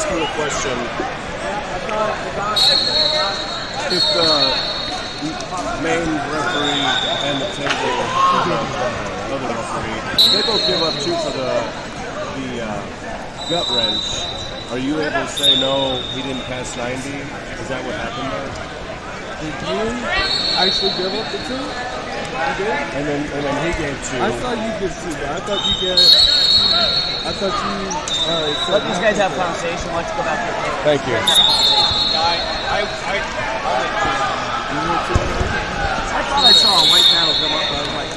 ask you a question. If the main referee and the table, another referee, they both give up 2 for the gut wrench, are you able to say no, he didn't pass 90? Is that what happened there? Did you actually give up the 2? You did? And then he gave 2. I thought you did 2, but I thought you gave. I thought you. Let these guys have a conversation. Let's go back to the table. Thank you. I thought I saw a white paddle come up, but I was like,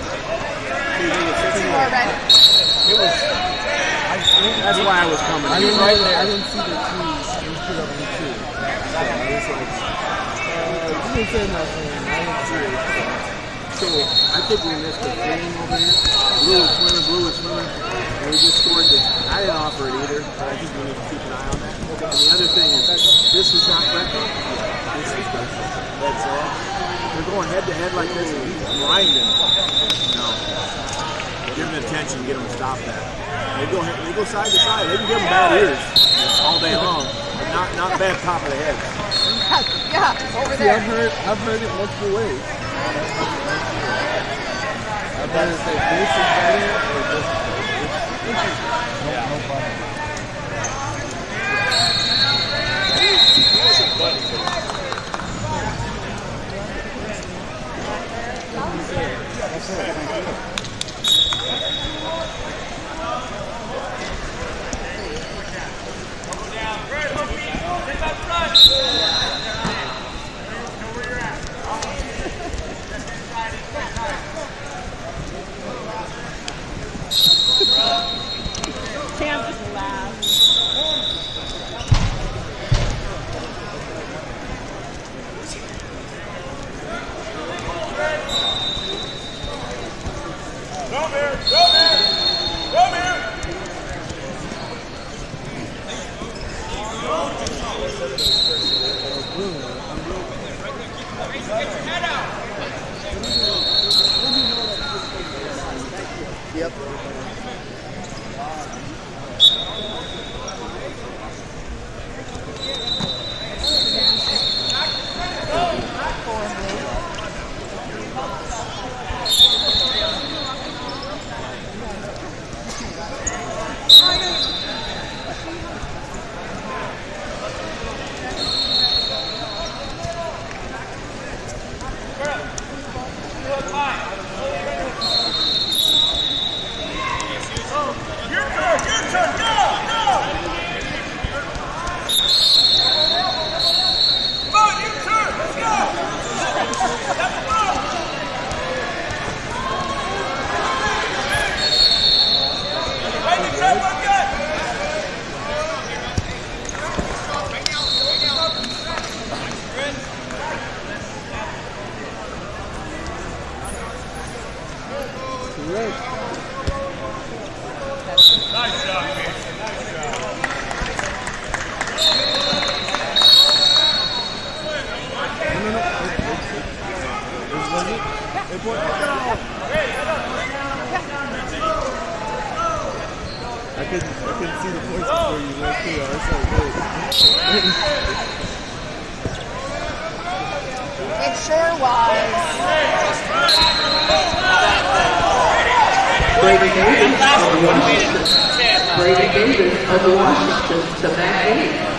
it was. That's why I was coming. I He was right there. I didn't see the 2. You put up the 2. So I was like, you didn't say nothing. I didn't see it. So I think we missed the game over here. Blue was swimming, and we just scored this. I didn't offer it either, but I think we need to keep an eye on that. And the other thing is, this is not Greco. This is Greco. That's all. They're going head to head like this, and he's grinding. No. Give them attention, get them to stop that. They go side to side. They can give them bad ears all day long, but not bad top of the head. Yeah, over See, there. I've heard it multiple ways. I've heard it say this is better or this is better. No problem. Cam just laughed. Come here! Come here! Come here! Yep. Nice job, Casey. Nice job. I couldn't see the points before you went through. I was like, wait. It sure was. Brady Davis of Washington. Brady Davis of Washington to bat 8.